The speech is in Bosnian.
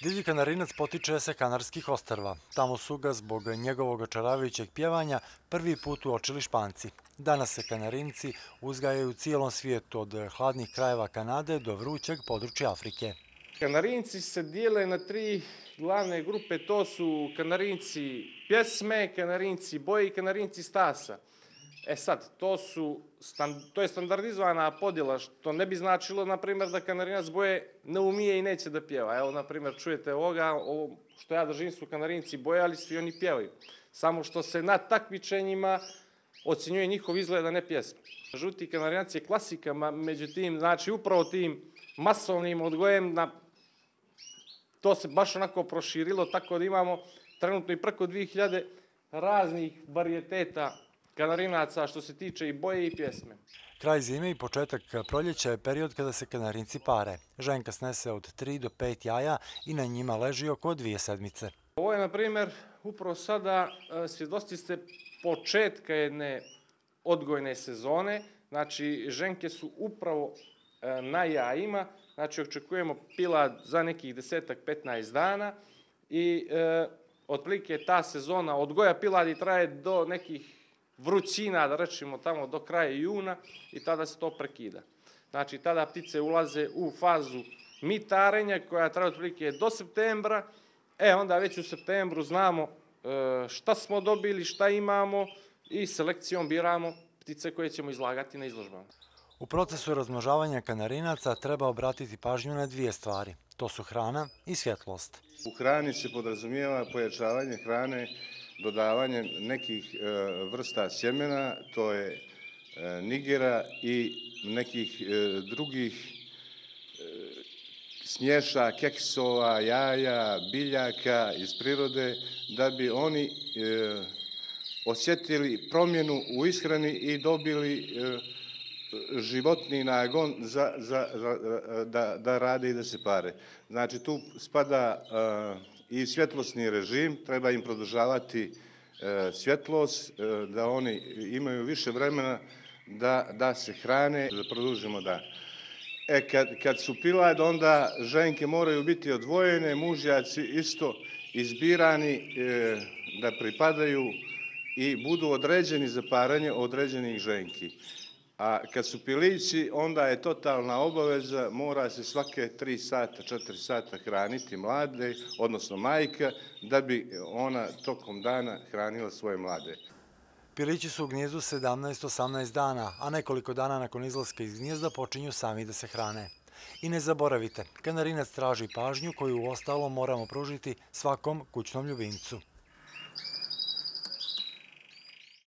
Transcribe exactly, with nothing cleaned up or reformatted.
Divlji kanarinac potiče sa Kanarskih ostrva. Tamo su ga zbog njegovog očaravajućeg pjevanja prvi put uočili Španci. Danas se kanarinci uzgajaju u cijelom svijetu, od hladnih krajeva Kanade do vrućeg područja Afrike. Kanarinci se dijele na tri glavne grupe, to su kanarinci pjesme, kanarinci boje i kanarinci stasa. E sad, to, su, to je standardizovana podjela, što ne bi značilo, na primjer, da kanarinac boje ne umije i neće da pjeva. Evo, na primjer, čujete ovoga, ovo što ja držim su kanarinci boje, ali svi oni pjevaju. Samo što se na takmičenjima ocjenjuje njihov izgled, a ne pjesme. Žuti kanarinac je klasika, međutim, znači, upravo tim masovnim odgojem, na, to se baš onako proširilo, tako da imamo trenutno i preko dvije hiljade raznih varijeteta kanarinaca što se tiče i boje i pjesme. Kraj zime i početak proljeća je period kada se kanarinci pare. Ženka snese od tri do pet jaja i na njima leži oko dvije sedmice. Ovo je, na primjer, upravo sada svjedoci ste početka jedne odgojne sezone. Znači, ženke su upravo na jajima. Znači, očekujemo pilad za nekih desetak, petnaest dana i e, otprilike ta sezona odgoja piladi traje do nekih vrućina, da rečemo tamo do kraja juna i tada se to prekida. Znači, tada ptice ulaze u fazu mitarenja koja traje otprilike do septembra. E, onda već u septembru znamo šta smo dobili, šta imamo i selekcijom biramo ptice koje ćemo izlagati na izložbama. U procesu razmnožavanja kanarinaca treba obratiti pažnju na dvije stvari. To su hrana i svjetlost. U hrani se podrazumijeva pojačavanje hrane dodavanjem nekih vrsta sjemena, to je nigera i nekih drugih smješa, keksova, jaja, biljaka iz prirode, da bi oni osjetili promjenu u ishrani i dobili životni nagon za, za, za, da, da rade i da se pare. Znači, tu spada i svjetlosni režim, treba im produžavati svjetlost, da oni imaju više vremena da, da se hrane, da produžimo dan. E, kad, kad su pilad, onda ženke moraju biti odvojene, mužjaci isto izbirani e, da pripadaju i budu određeni za paranje određenih ženki. A kad su pilići, onda je totalna obaveza, mora se svake tri sata, četiri sata hraniti mlade, odnosno majka, da bi ona tokom dana hranila svoje mlade. Pilići su u gnijezdu sedamnaest do osamnaest dana, a nekoliko dana nakon izlaska iz gnijezda počinju sami da se hrane. I ne zaboravite, kanarinac traži pažnju koju uostalom moramo pružiti svakom kućnom ljubimcu.